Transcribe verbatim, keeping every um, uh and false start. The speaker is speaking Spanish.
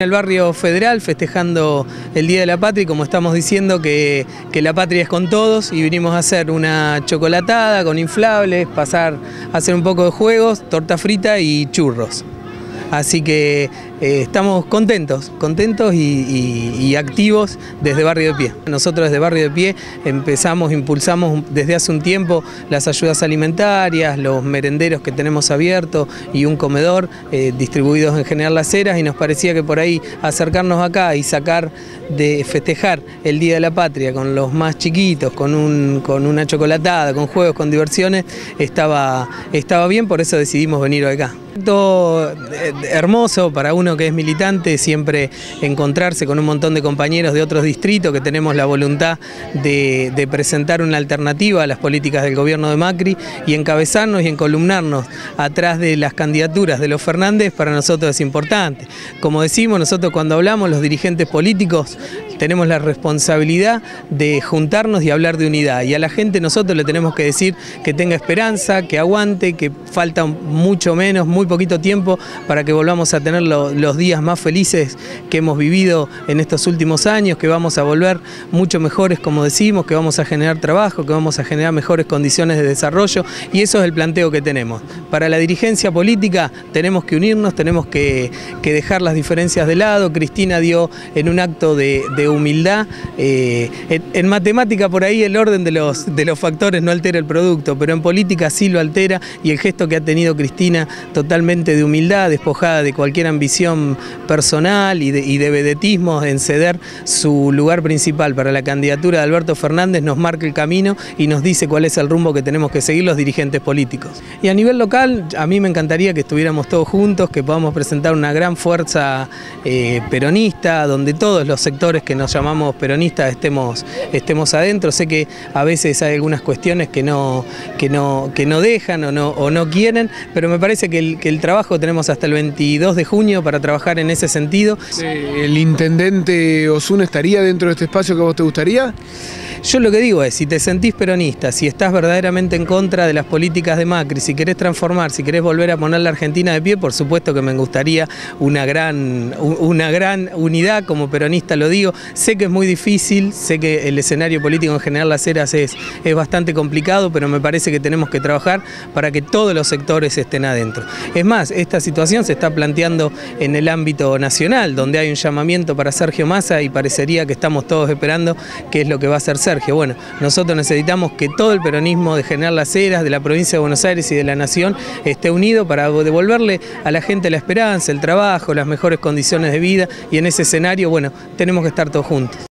En el barrio Federal festejando el Día de la Patria y como estamos diciendo que, que la patria es con todos y vinimos a hacer una chocolatada con inflables, pasar a hacer un poco de juegos, torta frita y churros. Así que eh, estamos contentos, contentos y, y, y activos desde Barrio de Pie. Nosotros desde Barrio de Pie empezamos, impulsamos desde hace un tiempo las ayudas alimentarias, los merenderos que tenemos abiertos y un comedor eh, distribuidos en General Las Heras, y nos parecía que por ahí acercarnos acá y sacar de festejar el Día de la Patria con los más chiquitos, con, un, con una chocolatada, con juegos, con diversiones, estaba, estaba bien, por eso decidimos venir acá. Todo hermoso para uno que es militante, siempre encontrarse con un montón de compañeros de otros distritos que tenemos la voluntad de, de presentar una alternativa a las políticas del gobierno de Macri y encabezarnos y encolumnarnos atrás de las candidaturas de los Fernández. Para nosotros es importante. Como decimos, nosotros cuando hablamos, los dirigentes políticos tenemos la responsabilidad de juntarnos y hablar de unidad, y a la gente nosotros le tenemos que decir que tenga esperanza, que aguante, que falta mucho menos, muy poquito tiempo para que volvamos a tener lo, los días más felices que hemos vivido en estos últimos años, que vamos a volver mucho mejores, como decimos, que vamos a generar trabajo, que vamos a generar mejores condiciones de desarrollo, y eso es el planteo que tenemos. Para la dirigencia política tenemos que unirnos, tenemos que, que dejar las diferencias de lado. Cristina dio en un acto de, de humildad, eh, en, en matemática por ahí el orden de los, de los factores no altera el producto, pero en política sí lo altera, y el gesto que ha tenido Cristina totalmente de humildad, despojada de cualquier ambición personal y de, y de vedetismo, en ceder su lugar principal para la candidatura de Alberto Fernández, nos marca el camino y nos dice cuál es el rumbo que tenemos que seguir los dirigentes políticos. Y a nivel local, a mí me encantaría que estuviéramos todos juntos, que podamos presentar una gran fuerza eh, peronista, donde todos los sectores que nos llamamos peronistas estemos, estemos adentro. Sé que a veces hay algunas cuestiones que no, que no, que no dejan o no, o no quieren, pero me parece que el, que el trabajo tenemos hasta el veintidós de junio para trabajar en ese sentido. ¿El intendente Osuna estaría dentro de este espacio que a vos te gustaría? Yo lo que digo es, si te sentís peronista, si estás verdaderamente en contra de las políticas de Macri, si querés transformar, si querés volver a poner la Argentina de pie, por supuesto que me gustaría una gran, una gran unidad, como peronista lo digo. Sé que es muy difícil, sé que el escenario político en General Las Heras es, es bastante complicado, pero me parece que tenemos que trabajar para que todos los sectores estén adentro. Es más, esta situación se está planteando en el ámbito nacional, donde hay un llamamiento para Sergio Massa y parecería que estamos todos esperando qué es lo que va a hacer Sergio. Bueno, nosotros necesitamos que todo el peronismo de General Las Heras, de la provincia de Buenos Aires y de la nación esté unido para devolverle a la gente la esperanza, el trabajo, las mejores condiciones de vida, y en ese escenario, bueno, tenemos que estar todos juntos.